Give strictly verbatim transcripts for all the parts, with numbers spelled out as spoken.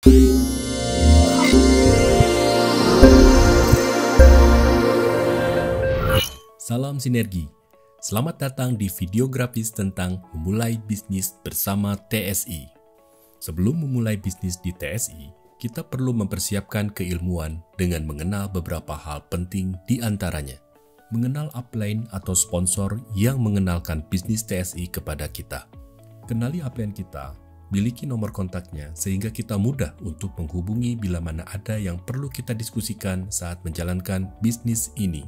Salam sinergi. Selamat datang di video grafis tentang memulai bisnis bersama T S I. Sebelum memulai bisnis di T S I, kita perlu mempersiapkan keilmuan dengan mengenal beberapa hal penting di antaranya. Mengenal upline atau sponsor yang mengenalkan bisnis T S I kepada kita. Kenali upline kita, miliki nomor kontaknya sehingga kita mudah untuk menghubungi bila mana ada yang perlu kita diskusikan saat menjalankan bisnis ini.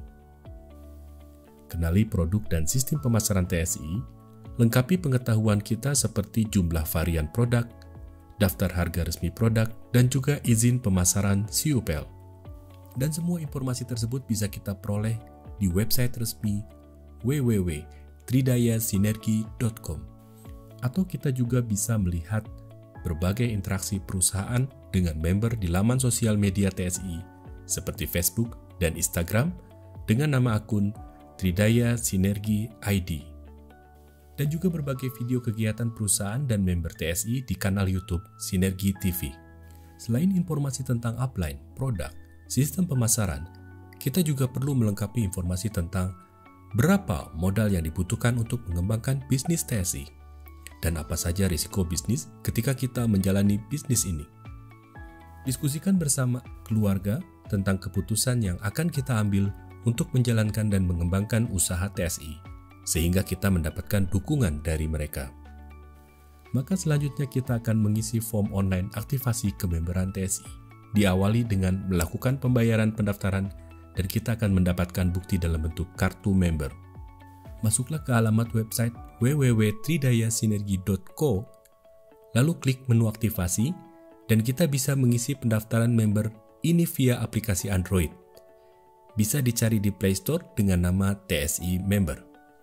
Kenali produk dan sistem pemasaran T S I, lengkapi pengetahuan kita seperti jumlah varian produk, daftar harga resmi produk, dan juga izin pemasaran S I U P E L. Dan semua informasi tersebut bisa kita peroleh di website resmi w w w titik tridaya sinergi titik com. Atau kita juga bisa melihat berbagai interaksi perusahaan dengan member di laman sosial media T S I seperti Facebook dan Instagram dengan nama akun Tridaya Sinergi I D, dan juga berbagai video kegiatan perusahaan dan member T S I di kanal YouTube Sinergi T V. Selain informasi tentang upline, produk, sistem pemasaran, kita juga perlu melengkapi informasi tentang berapa modal yang dibutuhkan untuk mengembangkan bisnis T S I, dan apa saja risiko bisnis ketika kita menjalani bisnis ini. Diskusikan bersama keluarga tentang keputusan yang akan kita ambil untuk menjalankan dan mengembangkan usaha T S I, sehingga kita mendapatkan dukungan dari mereka. Maka selanjutnya kita akan mengisi form online aktivasi kememberan T S I, diawali dengan melakukan pembayaran pendaftaran, dan kita akan mendapatkan bukti dalam bentuk kartu member. Masuklah ke alamat website w w w titik tridaya sinergi titik co, lalu klik menu aktivasi, dan kita bisa mengisi pendaftaran member ini via aplikasi Android. Bisa dicari di Play Store dengan nama T S I Member.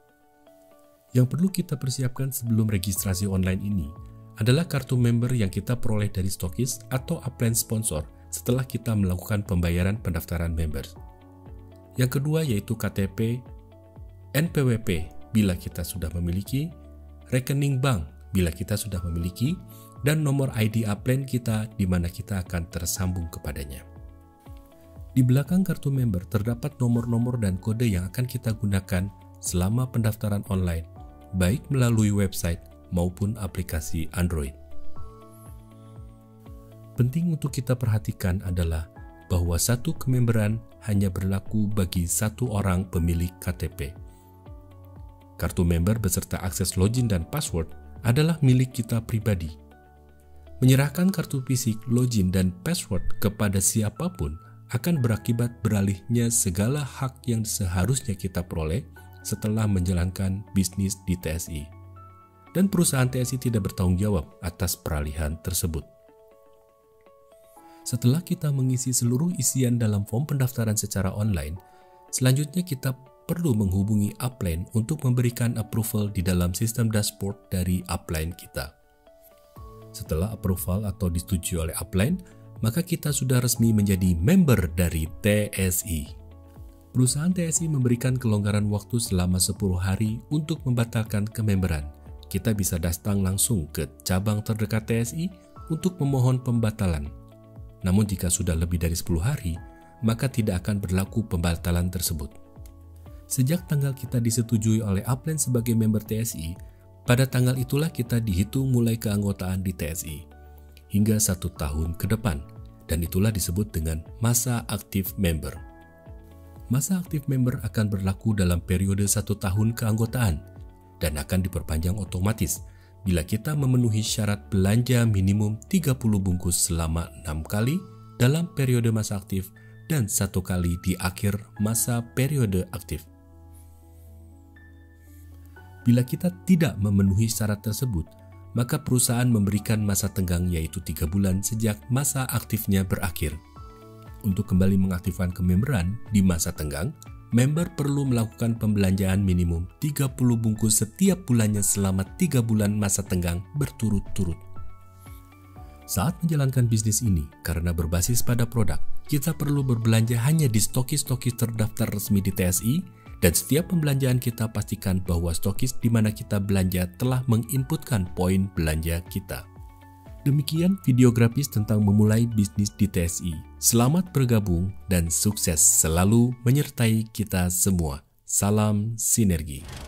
Yang perlu kita persiapkan sebelum registrasi online ini adalah kartu member yang kita peroleh dari stokis atau upline sponsor setelah kita melakukan pembayaran pendaftaran member. Yang kedua yaitu K T P, N P W P bila kita sudah memiliki, rekening bank bila kita sudah memiliki, dan nomor I D upline kita di mana kita akan tersambung kepadanya. Di belakang kartu member terdapat nomor-nomor dan kode yang akan kita gunakan selama pendaftaran online, baik melalui website maupun aplikasi Android. Penting untuk kita perhatikan adalah bahwa satu kememberan hanya berlaku bagi satu orang pemilik K T P. Kartu member beserta akses login dan password adalah milik kita pribadi. Menyerahkan kartu fisik, login, dan password kepada siapapun akan berakibat beralihnya segala hak yang seharusnya kita peroleh setelah menjalankan bisnis di T S I. Dan perusahaan T S I tidak bertanggung jawab atas peralihan tersebut. Setelah kita mengisi seluruh isian dalam form pendaftaran secara online, selanjutnya kita perlu menghubungi upline untuk memberikan approval di dalam sistem dashboard dari upline kita. Setelah approval atau disetujui oleh upline, maka kita sudah resmi menjadi member dari T S I. Perusahaan T S I memberikan kelonggaran waktu selama sepuluh hari untuk membatalkan kememberan. Kita bisa datang langsung ke cabang terdekat T S I untuk memohon pembatalan. Namun jika sudah lebih dari sepuluh hari, maka tidak akan berlaku pembatalan tersebut. Sejak tanggal kita disetujui oleh upline sebagai member T S I, pada tanggal itulah kita dihitung mulai keanggotaan di T S I. Hingga satu tahun ke depan, dan itulah disebut dengan masa aktif member. Masa aktif member akan berlaku dalam periode satu tahun keanggotaan, dan akan diperpanjang otomatis bila kita memenuhi syarat belanja minimum tiga puluh bungkus selama enam kali dalam periode masa aktif dan satu kali di akhir masa periode aktif. Bila kita tidak memenuhi syarat tersebut, maka perusahaan memberikan masa tenggang yaitu tiga bulan sejak masa aktifnya berakhir. Untuk kembali mengaktifkan kememberan di masa tenggang, member perlu melakukan pembelanjaan minimum tiga puluh bungkus setiap bulannya selama tiga bulan masa tenggang berturut-turut. Saat menjalankan bisnis ini, karena berbasis pada produk, kita perlu berbelanja hanya di stokis-stokis terdaftar resmi di T S I, dan setiap pembelanjaan kita pastikan bahwa stokis di mana kita belanja telah menginputkan poin belanja kita. Demikian video grafis tentang memulai bisnis di T S I. Selamat bergabung dan sukses selalu menyertai kita semua. Salam sinergi.